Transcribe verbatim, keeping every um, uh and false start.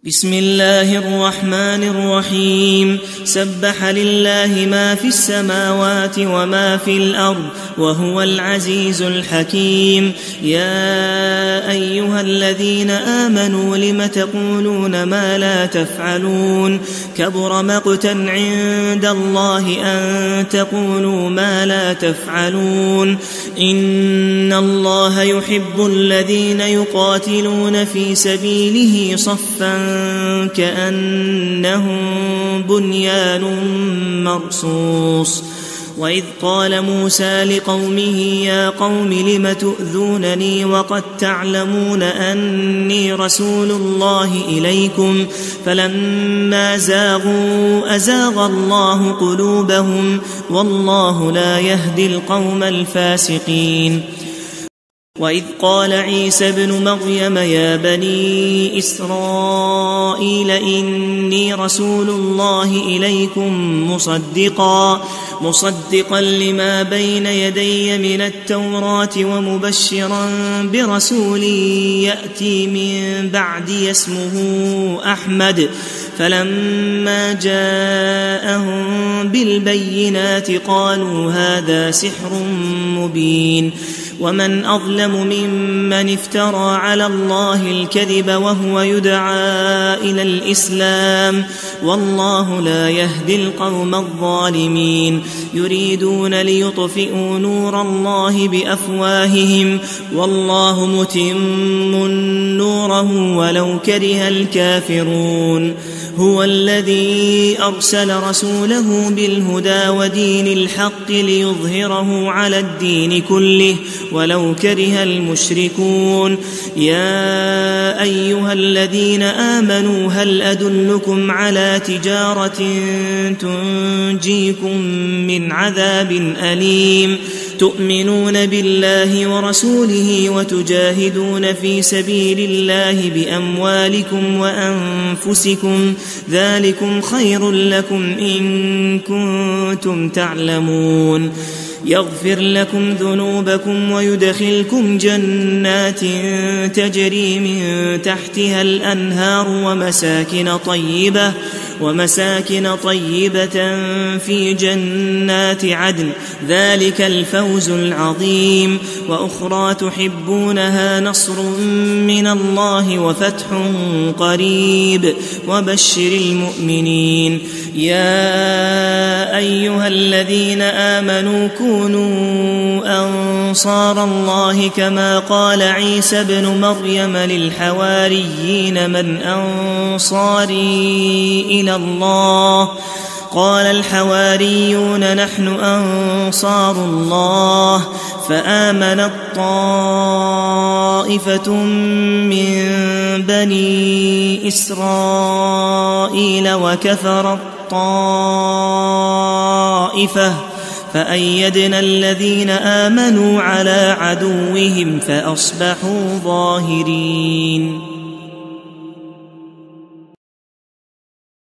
بسم الله الرحمن الرحيم سبح لله ما في السماوات وما في الأرض وهو العزيز الحكيم يا أيها الذين آمنوا لم تقولون ما لا تفعلون كبر مقتا عند الله أن تقولوا ما لا تفعلون إن الله يحب الذين يقاتلون في سبيله صفا كأنهم بنيان مرصوص وإذ قال موسى لقومه يا قوم لم تؤذونني وقد تعلمون أني رسول الله إليكم فلما زاغوا أزاغ الله قلوبهم والله لا يهدي القوم الفاسقين وإذ قال عيسى ابن مريم يا بني إسرائيل إني رسول الله إليكم مصدقا مصدقا لما بين يدي من التوراة ومبشرا برسول يأتي من بعدي اسمه أحمد فلما جاءهم بالبينات قالوا هذا سحر مبين ومن أظلم ممن افترى على الله الكذب وهو يدعى إلى الإسلام والله لا يهدي القوم الظالمين يريدون ليطفئوا نور الله بأفواههم والله متم نوره ولو كره الكافرون هو الذي أرسل رسوله بالهدى ودين الحق ليظهره على الدين كله ولو كره المشركون يا أيها الذين آمنوا هل أدلكم على تجارة تنجيكم من عذاب أليم تؤمنون بالله ورسوله وتجاهدون في سبيل الله بأموالكم وأنفسكم ذلكم خير لكم إن كنتم تعلمون يغفر لكم ذنوبكم ويدخلكم جنات تجري من تحتها الأنهار ومساكن طيبة ومساكن طيبة في جنات عدن ذلك الفوز العظيم وأخرى تحبونها نصر من الله وفتح قريب وبشر المؤمنين يا أيها الذين آمنوا كونوا أنصار الله كما قال عيسى ابن مريم للحواريين من أنصاري إلى الله قال الحواريون نحن أنصار الله فآمنت طائفة من بني إسرائيل وكفرت طائفة فأيدنا الذين آمنوا على عدوهم فأصبحوا ظاهرين.